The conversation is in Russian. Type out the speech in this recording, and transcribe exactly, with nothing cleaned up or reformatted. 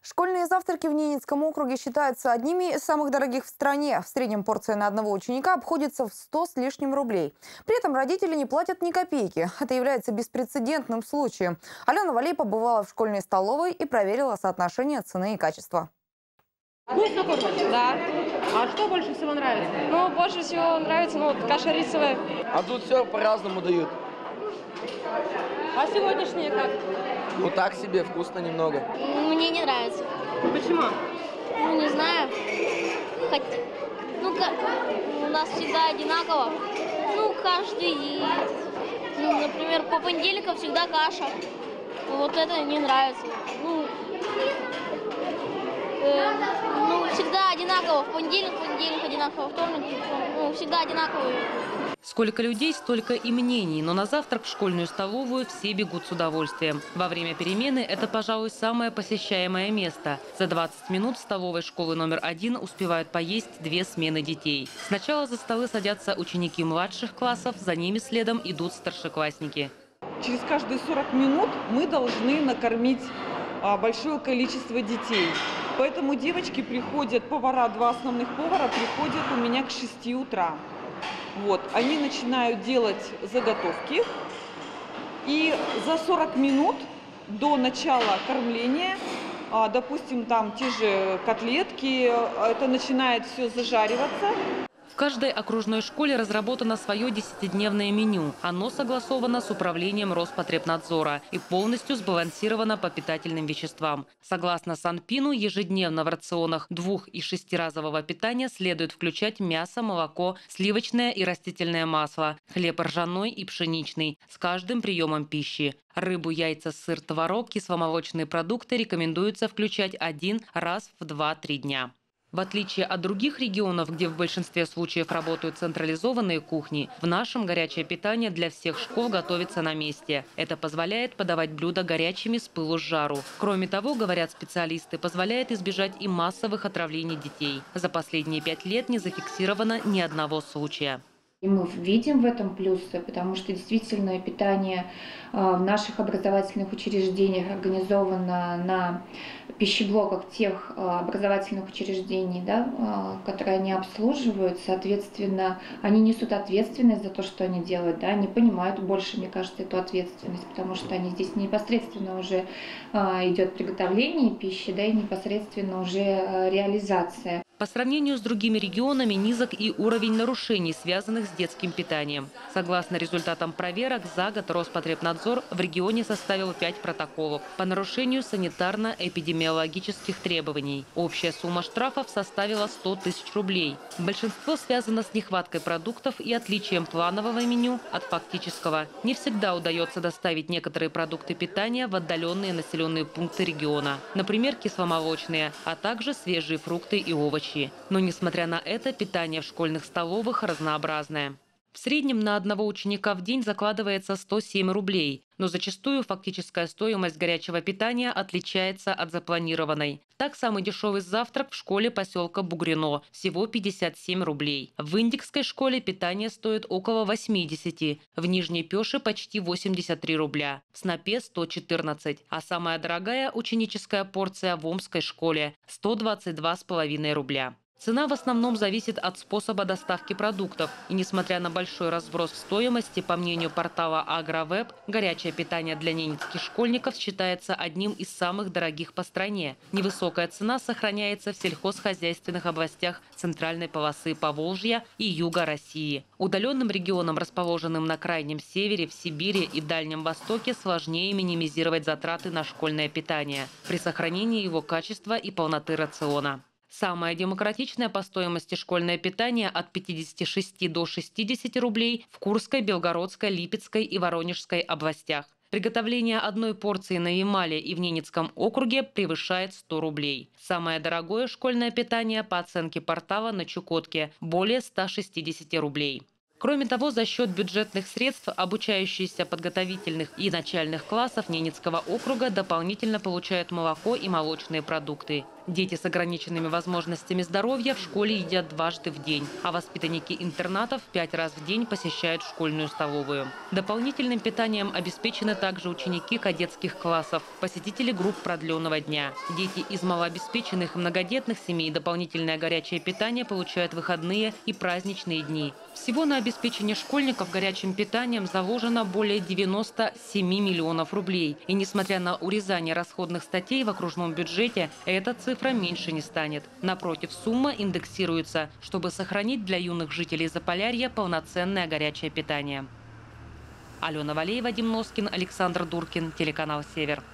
Школьные завтраки в Ненецком округе считаются одними из самых дорогих в стране. В среднем порция на одного ученика обходится в сто с лишним рублей. При этом родители не платят ни копейки. Это является беспрецедентным случаем. Алена Валей побывала в школьной столовой и проверила соотношение цены и качества. Вкусно кормят? Да. А что больше всего нравится? Ну, больше всего нравится ну, вот, каша рисовая. А тут все по-разному дают. А сегодняшние как? Ну так себе, вкусно немного. Мне не нравится. Почему? Ну, не знаю. Хоть, ну, как, у нас всегда одинаково. Ну, каждый, ну, например, по понедельникам всегда каша. Вот это не нравится. Ну, э, ну всегда одинаково. В понедельник, в понедельник одинаково, вторник, ну, всегда одинаково. Сколько людей, столько и мнений, но на завтрак в школьную столовую все бегут с удовольствием. Во время перемены это, пожалуй, самое посещаемое место. За двадцать минут в столовой школы номер один успевают поесть две смены детей. Сначала за столы садятся ученики младших классов, за ними следом идут старшеклассники. Через каждые сорок минут мы должны накормить а, большое количество детей. Поэтому девочки приходят, повара, два основных повара приходят у меня к шести утра. Вот, они начинают делать заготовки, и за сорок минут до начала кормления, а, допустим, там те же котлетки, это начинает все зажариваться. В каждой окружной школе разработано свое десятидневное меню. Оно согласовано с управлением Роспотребнадзора и полностью сбалансировано по питательным веществам. Согласно Санпину, ежедневно в рационах двух- и шестиразового питания следует включать мясо, молоко, сливочное и растительное масло, хлеб ржаной и пшеничный с каждым приемом пищи. Рыбу, яйца, сыр, творог, кисломолочные продукты рекомендуется включать один раз в два-три дня. В отличие от других регионов, где в большинстве случаев работают централизованные кухни, в нашем горячее питание для всех школ готовится на месте. Это позволяет подавать блюда горячими с пылу с жару. Кроме того, говорят специалисты, позволяет избежать и массовых отравлений детей. За последние пять лет не зафиксировано ни одного случая. И мы видим в этом плюсы, потому что действительно питание в наших образовательных учреждениях организовано на пищеблоках тех образовательных учреждений, да, которые они обслуживают. Соответственно, они несут ответственность за то, что они делают. Да, они понимают больше, мне кажется, эту ответственность, потому что они здесь непосредственно уже идет приготовление пищи, да, и непосредственно уже реализация. По сравнению с другими регионами низок и уровень нарушений, связанных с детским питанием. Согласно результатам проверок, за год Роспотребнадзор в регионе составил пять протоколов по нарушению санитарно-эпидемиологических требований. Общая сумма штрафов составила сто тысяч рублей. Большинство связано с нехваткой продуктов и отличием планового меню от фактического. Не всегда удается доставить некоторые продукты питания в отдаленные населенные пункты региона. Например, кисломолочные, а также свежие фрукты и овощи. Но, несмотря на это, питание в школьных столовых разнообразное. В среднем на одного ученика в день закладывается сто семь рублей, но зачастую фактическая стоимость горячего питания отличается от запланированной. Так, самый дешевый завтрак в школе поселка Бугрино – всего пятьдесят семь рублей. В Индикской школе питание стоит около восьмидесяти, в Нижней Пеше – почти восемьдесят три рубля, в Снопе – сто четырнадцать, а самая дорогая ученическая порция в Омской школе – сто двадцать два с половиной рубля. Цена в основном зависит от способа доставки продуктов. И несмотря на большой разброс в стоимости, по мнению портала Агровеб, горячее питание для ненецких школьников считается одним из самых дорогих по стране. Невысокая цена сохраняется в сельхозхозяйственных областях центральной полосы Поволжья и юга России. Удаленным регионам, расположенным на Крайнем Севере, в Сибири и Дальнем Востоке, сложнее минимизировать затраты на школьное питание при сохранении его качества и полноты рациона. Самое демократичное по стоимости школьное питание от пятидесяти шести до шестидесяти рублей в Курской, Белгородской, Липецкой и Воронежской областях. Приготовление одной порции на Ямале и в Ненецком округе превышает сто рублей. Самое дорогое школьное питание по оценке портала на Чукотке – более ста шестидесяти рублей. Кроме того, за счет бюджетных средств обучающиеся подготовительных и начальных классов Ненецкого округа дополнительно получают молоко и молочные продукты. Дети с ограниченными возможностями здоровья в школе едят дважды в день, а воспитанники интернатов пять раз в день посещают школьную столовую. Дополнительным питанием обеспечены также ученики кадетских классов, посетители групп продленного дня. Дети из малообеспеченных и многодетных семей дополнительное горячее питание получают в выходные и праздничные дни. Всего на обеспечение школьников горячим питанием заложено более девяноста семи миллионов рублей. И несмотря на урезание расходных статей в окружном бюджете, эта цифра меньше не станет. Напротив, сумма индексируется, чтобы сохранить для юных жителей Заполярья полноценное горячее питание. Алена Валеева, Вадим Носкин, Александр Дуркин, телеканал «Север».